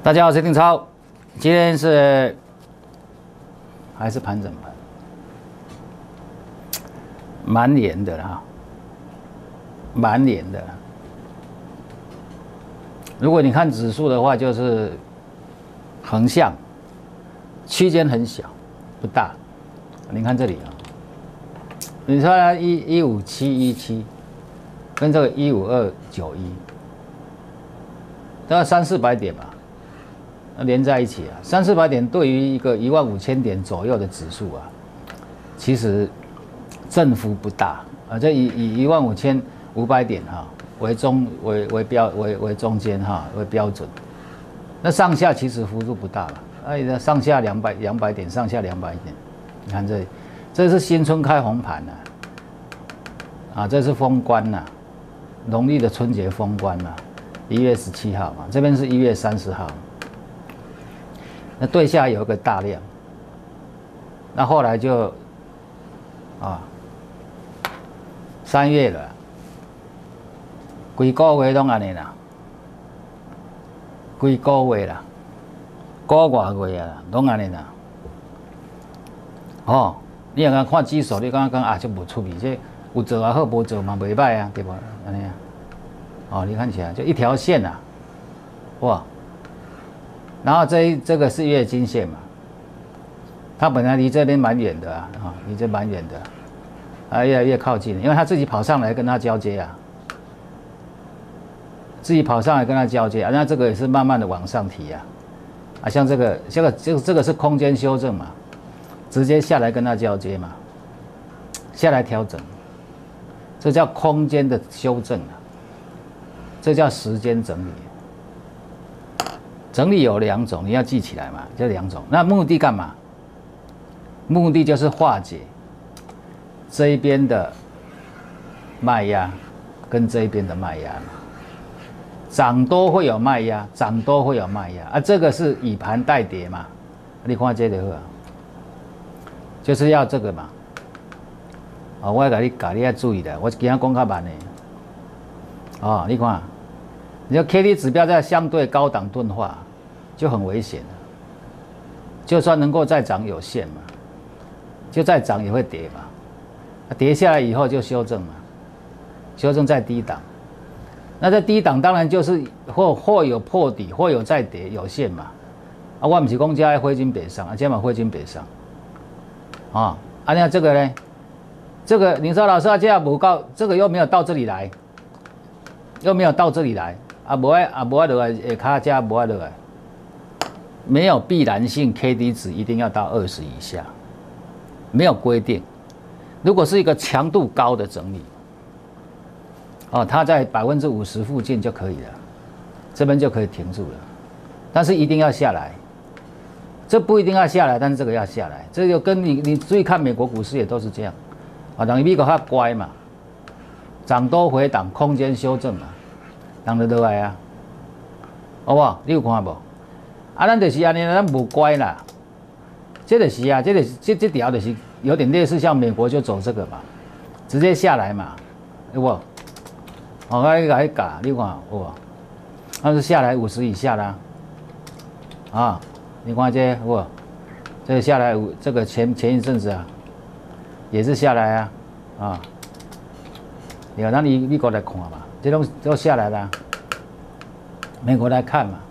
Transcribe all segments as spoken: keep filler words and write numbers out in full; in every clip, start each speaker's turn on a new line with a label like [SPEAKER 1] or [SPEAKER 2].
[SPEAKER 1] 大家好，我是丁超，今天是还是盘整盘，蛮连的哈，蛮连的。如果你看指数的话，就是横向，区间很小，不大。你看这里啊，你说它一一五七一七，跟这个一五二九一，大概三四百点吧。 连在一起啊，三四百点对于一个一万五千点左右的指数啊，其实振幅不大啊。这以以一万五千五百点哈、啊、为中为为标为为中间哈、啊、为标准，那上下其实幅度不大了。哎，上下两百两百点，上下两百点。你看这里，这是新春开红盘呐、啊，啊，这是封关呐、啊，农历的春节封关呐、啊，一月十七号嘛，这边是一月三十号。 那对下有一个大量，那后来就啊，三月了，几个月拢安尼啦，几个月啦，个外月啊，拢安尼啦。哦，你若讲看指数，你刚刚讲啊，就无出味，这有做也好，无做嘛袂歹啊，对不？安尼啊，哦，你看起来就一条线啊，哇！ 然后这这个是月均线嘛，它本来离这边蛮远的啊，啊，离这蛮远的，啊，越来越靠近，因为它自己跑上来跟它交接啊，自己跑上来跟它交接啊，那这个也是慢慢的往上提啊，啊，像这个这个这个这个是空间修正嘛，直接下来跟它交接嘛，下来调整，这叫空间的修正啊，这叫时间整理。 整理有两种，你要记起来嘛，这两种。那目的干嘛？目的就是化解这一边的卖压跟这一边的卖压嘛。涨多会有卖压，涨多会有卖压啊。这个是以盘带跌嘛。你看这个，就是要这个嘛。啊、哦，我要给你教，你要注意的。我今天讲较慢的。哦，你看。 你说 K D 指标在相对高档钝化，就很危险了。就算能够再涨有限嘛，就再涨也会跌嘛，跌下来以后就修正嘛，修正在低档。那在低档当然就是或或有破底，或有再跌有限嘛。啊，我不是讲这灰金北上，啊，这嘛灰金北上。啊，啊，那这个呢？这个你说老师啊，这样不到，这个又没有到这里来，又没有到这里来。 啊，无爱啊，无爱落来，下骹价无爱落来，没有必然性 ，K D 值一定要到二十以下，没有规定。如果是一个强度高的整理，哦，它在百分之五十附近就可以了，这边就可以停住了。但是一定要下来，这不一定要下来，但是这个要下来，这就跟你你注意看美国股市也都是这样，啊，等于美国它乖嘛，涨多回档，空间修正嘛。 人就落来啊，好不好？你有看无？啊，咱就是安尼，咱无乖啦。这就是啊，这个这这条就是有点类似像美国就走这个嘛，直接下来嘛，有无？我来来教，你看有无？它是下来五十以下啦，啊，你看这有无？这个下来五，这个前前一阵子啊，也是下来啊，啊，你看，咱你你过来看嘛。 这种都下来了，美国来看嘛，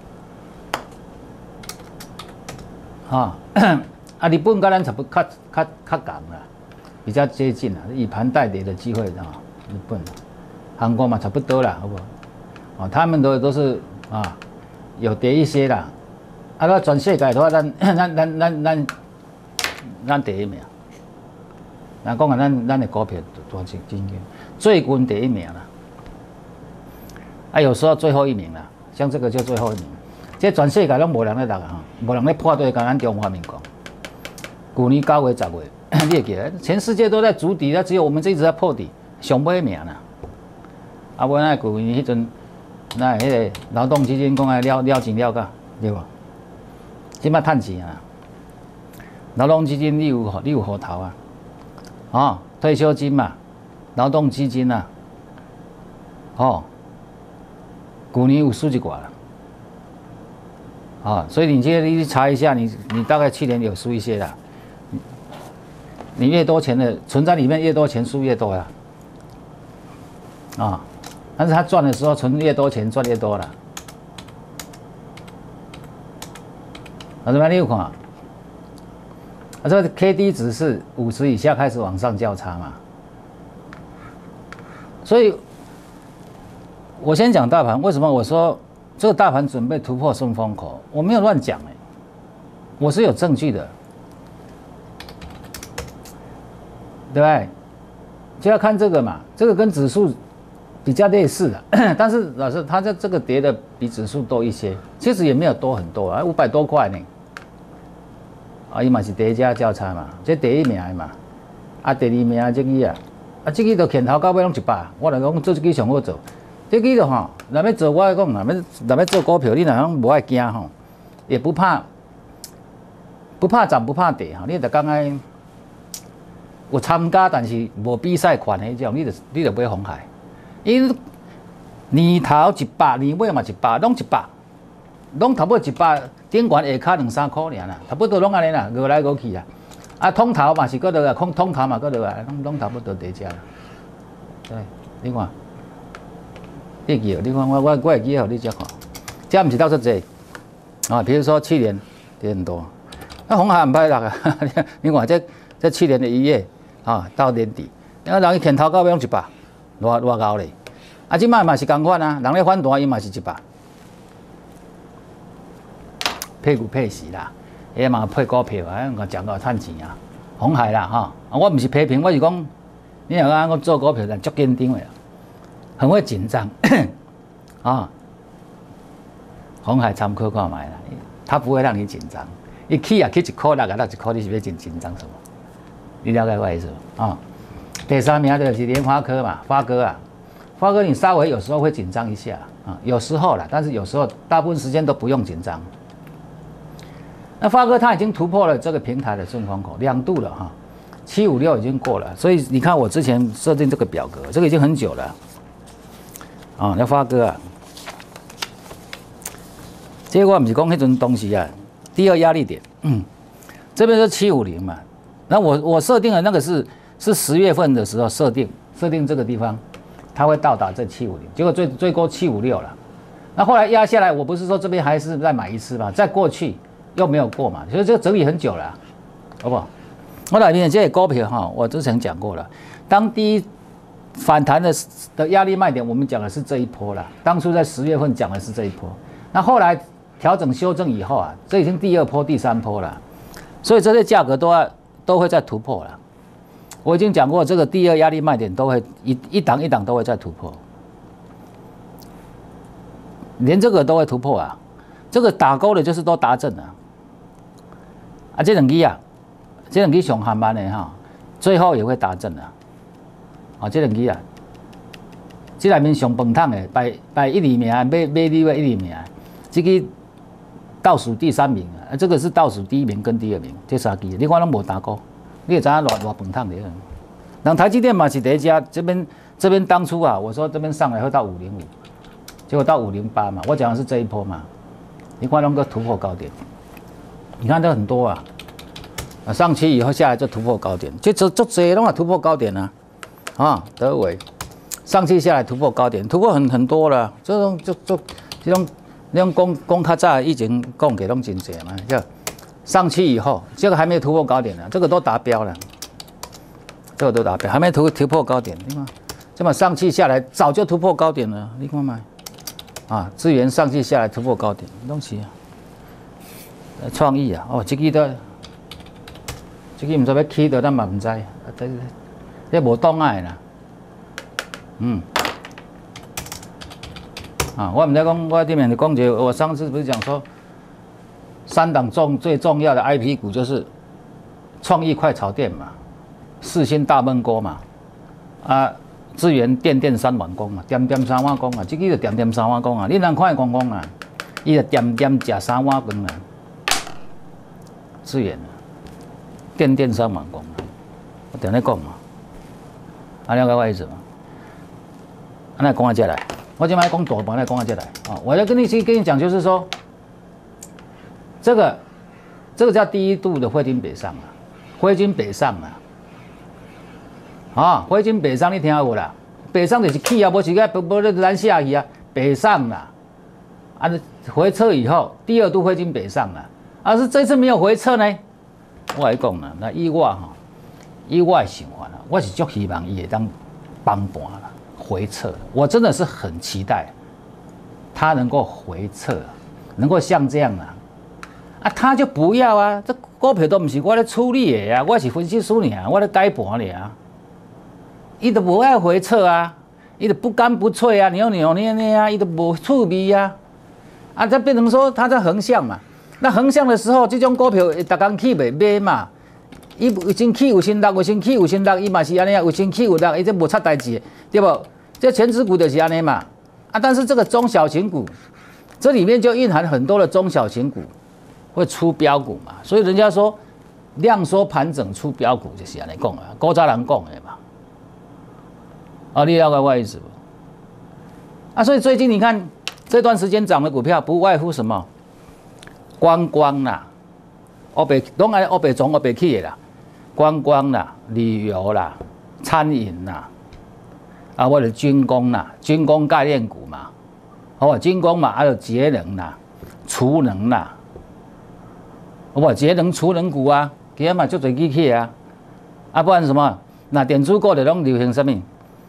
[SPEAKER 1] 啊啊，日本跟咱差不较较较港啦，比较接近啦，以盘带跌的机会啊，日本、韩国嘛差不多啦，好不好？啊，他们都都是啊，有跌一些啦，啊，那全世界的话，咱咱咱咱咱咱第一名，咱讲啊，咱咱的股票多精精英，最近第一名啦。 啊，有时候最后一名啦，像这个就最后一名。这全世界拢无人咧读啊，无人咧破对跟咱中华民国。去年九月、十月，你会记得，全世界都在筑底，那只有我们这一直在破底，上尾名啦。啊，无那去年迄阵，那迄个劳动基金讲来了了钱了噶，对无？即摆趁钱啊！劳动基金你有你有户头啊？哦，退休金嘛，劳动基金啊，哦。 去年有输一寡啦， 啊，所以你今天你去查一下，你你大概去年有输一些啦。你越多钱的存在里面，越多钱输越多啦。啊，但是他赚的时候存越多钱赚越多了。啊，怎么样？你有看？啊，这个 K D 值是五十以下开始往上交叉嘛？所以，我先讲大盘，为什么我说这个大盘准备突破顺风口？我没有乱讲哎，我是有证据的，对不对？就要看这个嘛，这个跟指数比较类似的，但是老师，它在这个跌的比指数多一些，其实也没有多很多啊，五百多块呢。啊，伊嘛是第一家交叉嘛，这第一名的嘛，啊第二名这个啊，啊这个就前头到尾拢一百，我来讲做这个上好做，这个就吼，若要做我来讲，若要若要做股票，你若讲无爱惊吼，也不怕，不怕涨不怕跌哈，你得刚刚有参加，但是无比赛款的这种，你就你就买红海，因为年头一百，年尾嘛一百，拢一百，拢差不多一百。顶悬下卡两三块尔啦，差不多拢安尼啦，过来过去啦。啊，通头嘛是搁落啊，空通头嘛搁落啊，拢拢差不多伫遮啦。对，你看，你记哦，你看我我我会记哦，你只看，这毋是到这济啊。比如说去年跌很多，那红海唔歹啦啊。你看这这去年的一月啊到年底，那人伊天头到尾拢一百，偌偌高咧。啊，即摆嘛是共款啊，人咧反弹伊嘛是一百。配股配息啦，也嘛配股票啊，我讲到赚钱啊，红海啦哈，啊我唔是批评，我是讲，你若讲我做股票，人足坚定的，很会紧张啊。红海参考看买啦，它不会让你紧张，一起啊起一块六啊，那一块你是要紧紧张什么？你了解我意思啊？第三名就是联发科嘛，发哥啊，发哥你稍微有时候会紧张一下啊，有时候啦，但是有时候大部分时间都不用紧张。那发哥他已经突破了这个平台的顺风口两度了哈，七五六已经过了，所以你看我之前设定这个表格，这个已经很久了啊。那发哥啊，结果不是讲那种东西啊，第二压力点，嗯，这边是七五零嘛，那我我设定的那个是是十月份的时候设定设定这个地方，它会到达这七五零，结果最最高七五六了，那后来压下来，我不是说这边还是再买一次嘛，再过去。又没有过嘛，所以这个整理很久了、啊，好不好？我来面这些股票哈，我之前讲过了，当第一反弹的的压力卖点，我们讲的是这一波了。当初在十月份讲的是这一波，那后来调整修正以后啊，这已经第二波、第三波了，所以这些价格都要都会再突破了。我已经讲过，这个第二压力卖点都会一一档一档都会再突破，连这个都会突破啊。这个打勾的就是都达阵了。啊，这两支啊，这两支上韩版的哈，最后也会达阵啊。啊，这两支啊，这内面上饭桶的排排一二名，买买你的一二名，这个倒数第三名啊，这个是倒数第一名跟第二名，这三支你看拢无打勾，你也知影偌偌饭桶的。人台积电嘛是第一家，这边这边当初啊，我说这边上来会到五零五，结果到五零八嘛，我讲的是这一波嘛，你看拢个突破高点。你看这很多啊，啊上去以后下来就突破高点，就这这这拢啊突破高点啊，啊德伟上去下来突破高点，突破很很多了，这种就就这种那种公公较早以前讲给拢真济嘛，就上去以后这个还没有突破高点呢，这个都达标了，这个都达标，还没突突破高点，你看这么上去下来早就突破高点了，你看嘛，啊资源上去下来突破高点，东西啊。创意啊，哦，这个都，这个唔知要起到，咱嘛唔知，啊，这这无档爱啦，嗯，啊，我唔知讲，我这边就讲一个，我上次不是讲说，三档重最重要的 I P 股就是创意快炒店嘛，世新大焖锅嘛，啊，资源电电三碗公嘛，点点三碗公啊，这个就点点三碗公啊，你人看讲讲啊，伊就点点食三碗公啊。资源，电电三碗公，我等下讲嘛，啊了解我意思嘛？啊那讲到这来，我今摆讲大盘来讲到这来啊，我要跟你去跟你讲，就是说， 这个这个叫第一度的灰金北上啊，灰金北上啊，啊，灰金北上你听有无啦？北上就是起啊，无是个无无咧咱下去啊，北上啦，啊，回撤以后第二度灰金北上了，啊是这次没有回撤呢，我来讲啦，那以我哈，以我的想法啦，我是足希望伊会当帮盘啦，回撤，我真的是很期待它能够回撤，能够像这样啊。 啊，他就不要啊！这股票都不是我咧处理的啊，我是分析师尔，我咧解盘尔。伊都无爱回撤啊，伊都不干不脆啊，扭扭捏捏啊，伊都无趣味啊。啊，这变成说它在横向嘛。那横向的时候，这种股票逐工起袂买嘛。伊有先起有先落，有先起有先落，伊嘛是安尼啊，有先起有落，伊这无出代志，对不？这全指股就是安尼嘛。啊，但是这个中小型股，这里面就蕴含很多的中小型股。 会出标股嘛？所以人家说量缩盘整出标股就是安尼讲啊，古早人讲的嘛。啊，你了解我意思不？啊，所以最近你看这段时间涨的股票，不外乎什么观光啦，欧北拢爱欧北从欧北去的啦，观光啦、旅游啦、餐饮啦，啊，或者军工啦、军工概念股嘛，哦，军工嘛，还有节能啦、储能啦。 我节能储能股啊，其他嘛就侪机器啊，啊不然什么？那电子股就拢流行什么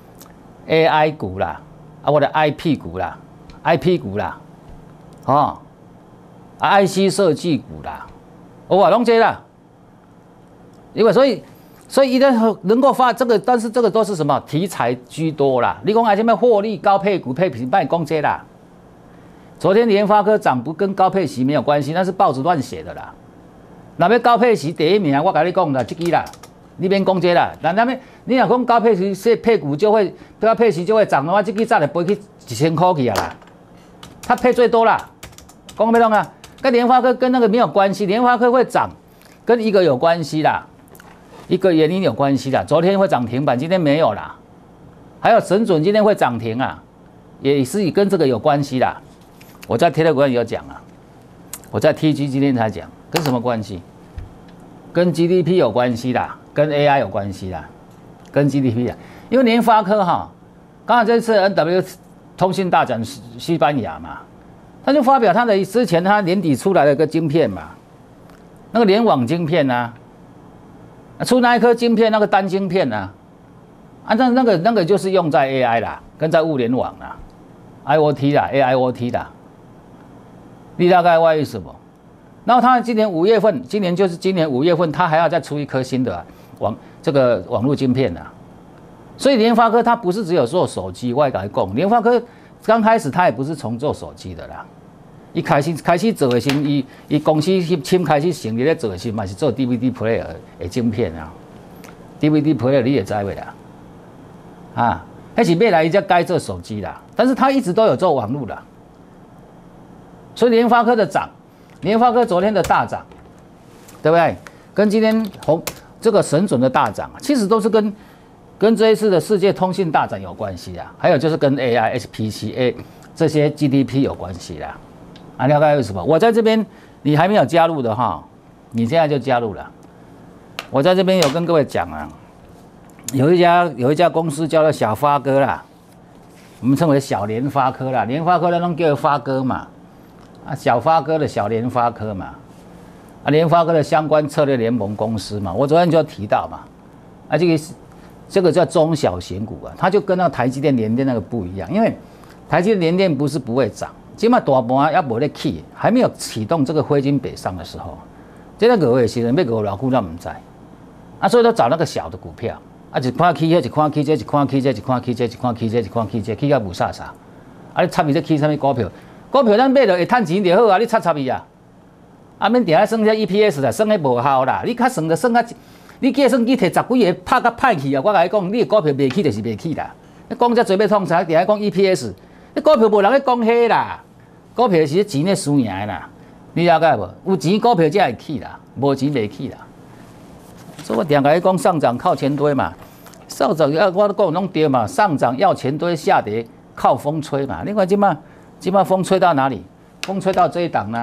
[SPEAKER 1] ？A I 股啦，啊或者 I P 股啦 ，I P 股啦，哦，啊 I C 设计股啦，我话拢这啦。因为所以所以一旦能够发这个，但是这个都是什么题材居多啦。你讲啊什么获利高配股配平卖讲这啦。昨天联发科涨不跟高配息没有关系，那是报纸乱写的啦。 那要高配息第一名，我跟你讲啦，这个啦，你免讲这啦。那那边你若讲高配息，这配股就会高配息就会涨的话，这个早就飞去一千块去啊啦。它配最多啦，讲没懂啊？跟联发科跟那个没有关系，联发科会涨，跟一个有关系啦，一个原因有关系啦。昨天会涨停板，今天没有啦。还有神准今天会涨停啊，也是跟这个有关系啦。我在 Telegram 有讲啊，我在 T G 今天才讲。 跟什么关系？跟 G D P 有关系啦，跟 A I 有关系啦，跟 G D P 啊，因为联发科哈，刚好这次 N W 通信大展西班牙嘛，他就发表他的之前他年底出来的一个晶片嘛，那个联网晶片啊，出那一颗晶片那个单晶片啊，啊那那个那个就是用在 A I 啦，跟在物联网啦 ，I O T 啦 ，A I O T 啦，你大概为什么？ 然后他今年五月份，今年就是今年五月份，他还要再出一颗新的、啊、网这个网络晶片啊。所以联发科它不是只有做手机，我来讲，联发科刚开始它也不是从做手机的啦。一开始开始做的时候，伊伊公司新开始成立咧做的时候嘛是做 D V D player 的晶片啊。D V D player 你也知未啦？啊，那是未来伊才该做手机啦。但是它一直都有做网络啦。所以联发科的涨。 联发科昨天的大涨，对不对？跟今天红这个神准的大涨，其实都是跟跟这一次的世界通信大展有关系啊。还有就是跟 A I、H P C、A 这些 G D P 有关系啦。啊，了解为什么？我在这边，你还没有加入的哈，你现在就加入了。我在这边有跟各位讲啊，有一家有一家公司叫做小发哥啦，我们称为小联发科啦，联发科那种叫发哥嘛。 啊，小发哥的小联发科嘛，啊，联发科的相关策略联盟公司嘛，我昨天就提到嘛，啊，这个这个叫中小型股啊，它就跟那个台积电、联电那个不一样，因为台积电、联电不是不会涨，起码大盘要没得起，还没有启动这个灰金北上的时候，这个各位是人被各位老股那唔在，啊，所以都找那个小的股票，啊，一看起，一看起，这一看起，这一看起，这一看起，这一看起，这起到无啥啥，啊，你插伊这起什么股票？ 股票咱买了会趁钱就好啊，你插插伊啊，啊免定咧算些 E P S 啦，算咧无效啦。你较算就算啊，你计算机摕十几个拍甲歹去啊，我甲你讲，你的股票袂起就是袂起啦。你讲遮侪要创啥？定咧讲 E P S， 你股票无人咧讲迄啦，股票是钱咧输赢的啦。你了解无？有钱股票才会起啦，无钱袂起啦。所以我定甲你讲，上涨靠钱堆嘛，上涨要我都讲拢对嘛，上涨要钱堆，下跌靠风吹嘛。你看即马。 今麦风吹到哪里？风吹到这一档呢？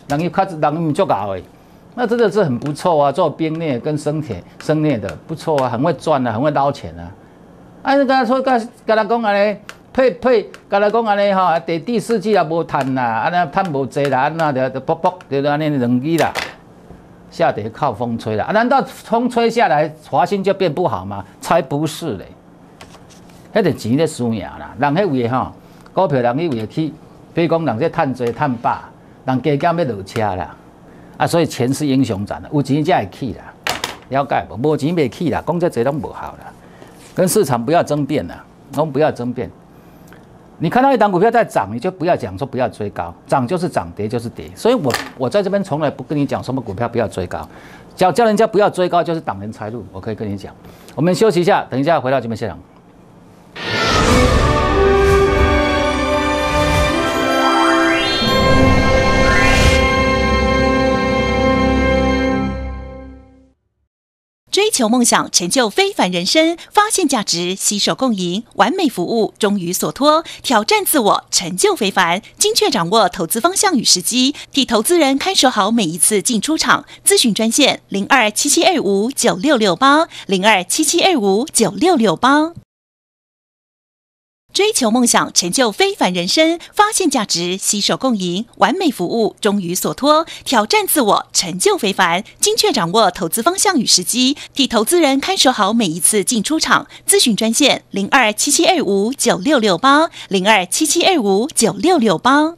[SPEAKER 1] 人伊较人伊足搞诶，那真的是很不错啊，做冰镍跟生铁生镍的不错啊，很会赚啊，很会捞钱啊。啊，你刚才说，甲甲他讲安尼，配配，甲他讲安尼吼，第第四季也无赚啦，安尼赚无济啦，安那就就卜卜就安尼两支啦。下跌靠风吹啦，啊，难道风吹下来，华兴就变不好吗？才不是嘞，迄个钱咧输赢啦，人迄位吼，股票人迄位去，比如讲人这趁多趁饱，人加减要落车啦，啊，所以钱是英雄赚的，有钱才会去啦，了解无？无钱袂去啦，讲这这拢无好啦，跟市场不要争辩啦，我们不要争辩。你看到一档股票在涨，你就不要讲说不要追高，涨就是涨，跌就是跌。所以我我在这边从来不跟你讲什么股票不要追高，叫叫人家不要追高就是挡人财路。我可以跟你讲，我们休息一下，等一下回到节目现场。
[SPEAKER 2] 追求梦想，成就非凡人生，发现价值，携手共赢，完美服务，忠于所托，挑战自我，成就非凡，精确掌握投资方向与时机，替投资人看守好每一次进出场。咨询专线零二七七二五九六六八零二七七二五九六六八。追求梦想，成就非凡人生，发现价值，携手共赢，完美服务，忠于所托，挑战自我，成就非凡，精确掌握投资方向与时机，替投资人看守好每一次进出场。咨询专线零二七七二五九六六八零二七七二五九六六八。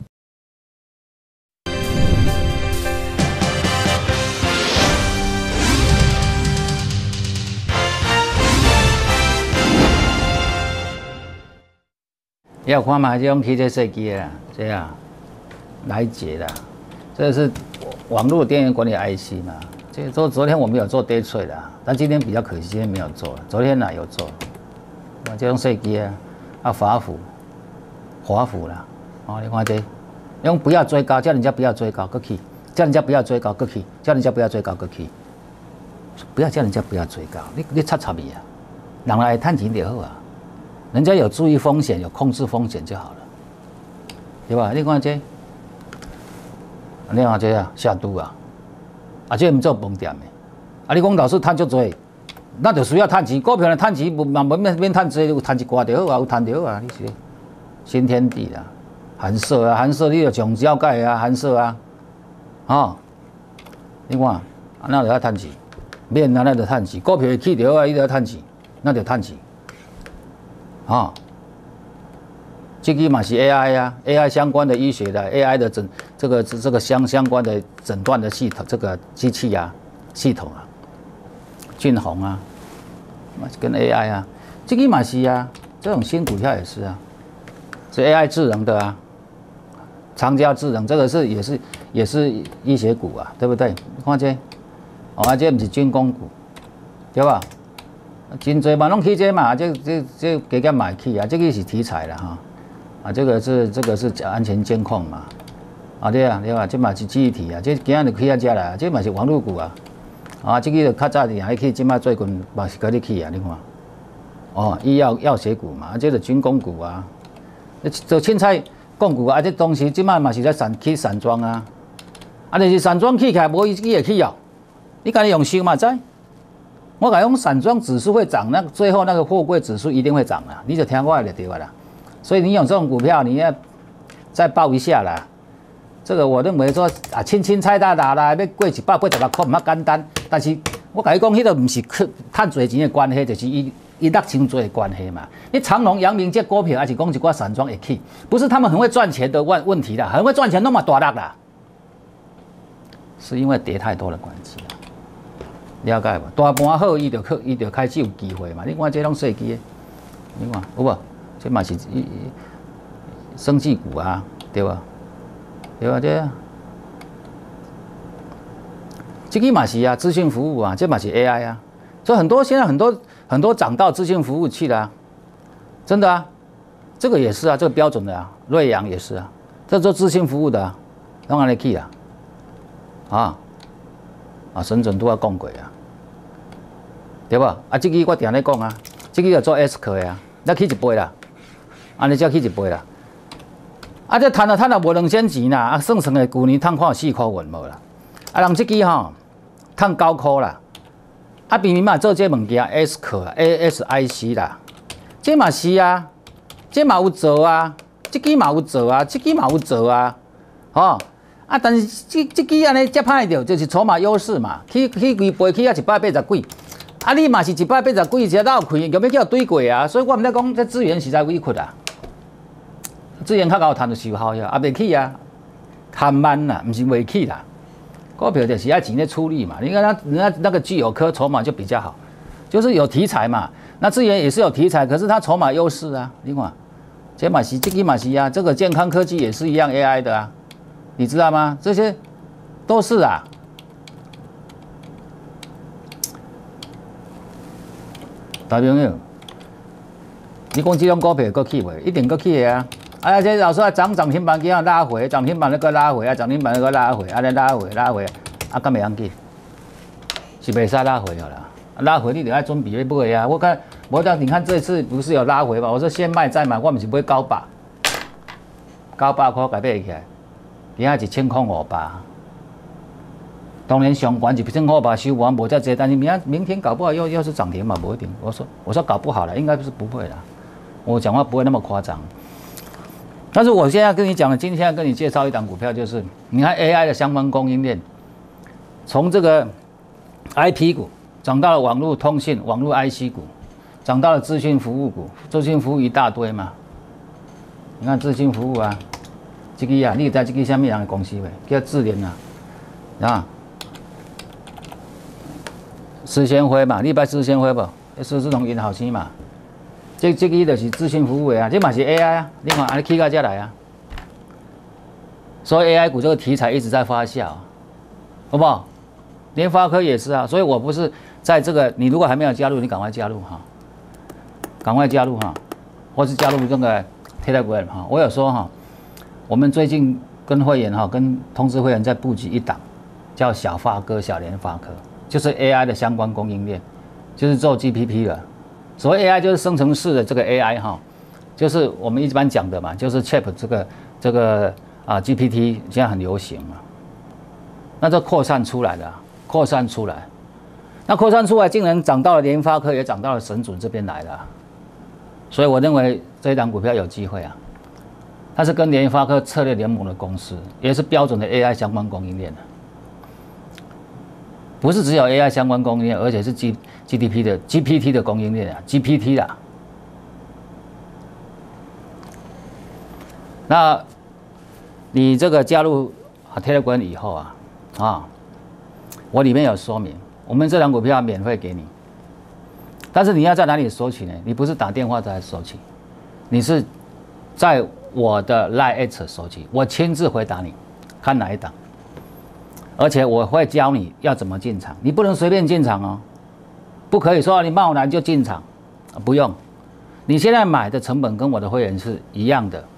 [SPEAKER 1] 也有看嘛，这种 K J 设计啦，这样来解啦，这是网络电源管理 I C 嘛。这昨昨天我们有做 day trade 啦，但今天比较可惜，今天没有做了。昨天呢有做，啊，这种设计啊，啊华府，华府啦，哦，你看这，用不要追高，叫人家不要追高，过去，叫人家不要追高，过去，叫人家不要追高，过去，不要叫人家不要追高，你你插插伊啊，人来探钱就好啊。人家有注意风险，有控制风险就好了，对吧？你看这，你看这啊，下毒啊，啊，这唔做饭店的，啊，你讲老师赚足多，那就需要赚钱，股票呢赚钱，嘛免免免赚多，有赚一寡就好啊，有赚就好啊，你是新天地啦，寒舍啊，寒舍你就上交界啊，寒舍啊，哦，你看，啊，那就要赚钱，免啊，那就赚钱，股票会起就好啊，伊就要赚钱，那就赚钱。啊、哦，这个嘛是 A I 啊 ，A I 相关的医学的 A I 的诊这个这个相相关的诊断的系统，这个机器啊系统啊，俊宏啊，跟 A I 啊，这个嘛是啊，这种新股票也是啊，是 A I 智能的啊，长嘉智能这个是也是也是医学股啊，对不对？你看这，哦，这不是军工股，对吧？真侪嘛，拢起这嘛，这这这加减买起啊，这个是题材啦哈，啊，这个是这个是安全监控嘛，啊对啊对啊，这嘛是记忆体啊，这今仔就起啊遮啦，这嘛是网络股啊，啊，这个就较早点还去，今嘛最近嘛是搁你起啊，你看，哦，医药药学股嘛，啊，这个军工股啊，做凊彩讲股啊，这东西今嘛嘛是在散起散装啊，啊，就是散装起起来无伊伊会起哦，你家己用想嘛知？我讲用散装指数会涨，那最后那个货柜指数一定会涨啦，你就听我的就对了啦。所以你有这种股票，你要再报一下啦。这个我认为说啊，轻轻菜大大啦，要过一百八十六块唔简单。但是我跟你讲，迄个唔是赚侪钱的关系，就是伊伊落钱多的关系嘛。你长荣、阳明这股票，还是讲一寡散装会起，不是他们很会赚钱的问问题啦，很会赚钱那么大落啦，是因为跌太多的关系。了解无？大盘好，伊就开，伊就开始有机会嘛。你看这种设计的，你看有无？这嘛是生技股啊，对吧？对吧？这这个嘛是啊，资讯服务啊，这嘛是 A I 啊。所以很多现在很多很多涨到资讯服务去了、啊，真的啊。这个也是啊，这个标准的啊，瑞阳也是啊，这做资讯服务的啊，让安尼去啊，啊啊，神准都要讲过啊。对吧？啊，这个我定咧讲啊，这个要做 S 壳的啊，那起一倍啦，安尼才起一倍啦。啊， 啊，这赚了赚了无两千钱啦，啊，算算的，旧年赚看四块元无啦。啊，人这支吼赚九块啦。啊，平民嘛做这物件 ，S 壳 A S I C 啦，这嘛是啊，这嘛有做啊，这支嘛有做啊，这支嘛有做啊，吼。啊，但是这这支安尼接歹着，就是筹码优势嘛，去去规赔去啊一百八十几，啊，你嘛是一百八十几，只绕开，有要叫对过啊，所以我毋知讲这资源实在委屈啊，资源较高赚就收效呀，啊，袂起啊，贪慢啦，毋是袂起啦。股票就是要钱在出力嘛，你看它人家那个具有科筹码就比较好，就是有题材嘛。那资源也是有题材，可是它筹码优势啊。另外，这马西、这个马西啊，这个健康科技也是一样 A I 的啊，你知道吗？这些都是啊。大朋友，你讲这种股票够起未？一定够起的啊！啊，这老师啊，涨涨停板给它拉回，涨停板那个拉回啊，涨停板那个拉回，啊，尼拉回拉回，啊，敢袂要紧？是袂使拉回了啦，拉回你得要准备要买啊！我看，我讲你看这次不是有拉回嘛？我说先卖再买，我不是买高百，九百块改买起来，今仔一千块五百。当然上悬一千块五收完无遮济，但是明明天搞不好又又是涨停嘛，不一定。我说我说搞不好了，应该是不会啦。我讲话不会那么夸张。但是我现在跟你讲的，今天要跟你介绍一档股票，就是你看 A I 的相关供应链，从这个 I P 股涨到了网络通信、网络 I C 股，涨到了资讯服务股，资讯服务一大堆嘛。你看资讯服务啊，这个啊，你知道这个什么样的公司没？叫智联啊，啊，思先辉嘛，你捌思先辉不？是这种银行星嘛。这这个就是资讯服务的啊，这嘛是 A I 啊，你看安尼起到这来啊，所以 A I 股这个题材一直在发酵，好不好？联发科也是啊，所以我不是在这个，你如果还没有加入，你赶快加入哈，赶快加入哈，或是加入这个 Telegram 哈。我有说哈，我们最近跟会员哈，跟通知会员在布局一档，叫小发哥、小联发科，就是 A I 的相关供应链，就是做 G P T 的。所谓 A I 就是生成式的这个 A I 哈，就是我们一般讲的嘛，就是 Chat 这个这个啊 G P T 现在很流行嘛，那这扩散出来的，扩散出来，那扩散出来竟然涨到了联发科，也涨到了神准这边来了，所以我认为这一档股票有机会啊，它是跟联发科策略联盟的公司，也是标准的 A I 相关供应链的。不是只有 A I 相关供应链，而且是 G G D P 的 G P T 的供应链啊 ，G P T 啦。那你这个加入 Telegram 以后啊，啊，我里面有说明，我们这档股票免费给你，但是你要在哪里索取呢？你不是打电话再来索取，你是在我的 Line 索取，我亲自回答你，看哪一档。而且我会教你要怎么进场，你不能随便进场哦，不可以说你贸然就进场，不用，你现在买的成本跟我的会员是一样的，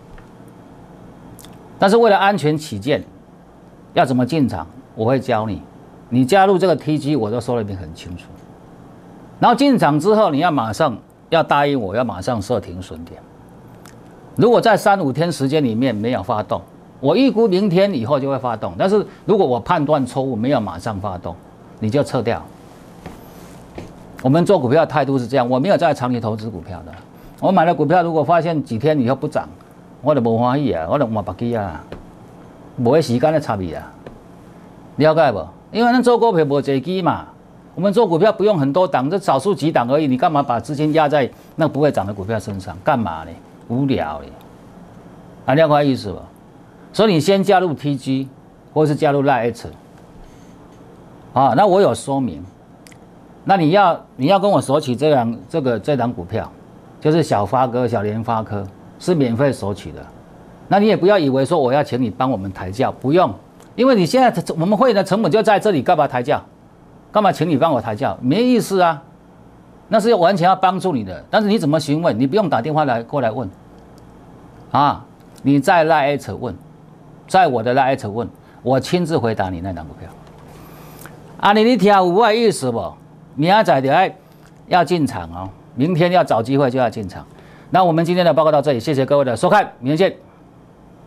[SPEAKER 1] 但是为了安全起见，要怎么进场，我会教你，你加入这个 T G 我都说得很清楚，然后进场之后你要马上要答应我要马上设停损点，如果在三五天时间里面没有发动。我预估明天以后就会发动，但是如果我判断错误，没有马上发动，你就撤掉。我们做股票的态度是这样，我没有在长期投资股票的。我买了股票，如果发现几天以后不涨，我就不欢喜啊，我就换别支啊，没时间的差别啊，了解不？因为咱做股票没这支嘛，我们做股票不用很多档，这少数几档而已，你干嘛把资金压在那不会涨的股票身上？干嘛呢？无聊嘞，啊，了解意思不？所以你先加入 T G， 或是加入 Line， 啊，那我有说明。那你要你要跟我索取这档这个这档股票，就是小发哥、小联发科是免费索取的。那你也不要以为说我要请你帮我们抬轿，不用，因为你现在我们会员的成本就在这里，干嘛抬轿？干嘛请你帮我抬轿？没意思啊，那是完全要帮助你的。但是你怎么询问？你不用打电话来过来问，啊，你在 Line 问。在我的 Line 问，我亲自回答你那档股票。啊，你你听有我的意思不？明仔载就要要进场哦，明天要找机会就要进场。那我们今天的报告到这里，谢谢各位的收看，明天见。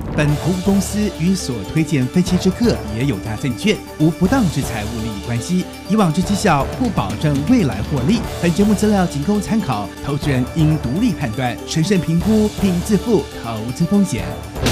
[SPEAKER 3] 本投顾公司与所推荐分期之客也有大证券，无不当之财务利益关系。以往之绩效不保证未来获利。本节目资料仅供参考，投资人应独立判断、审慎评估并自负投资风险。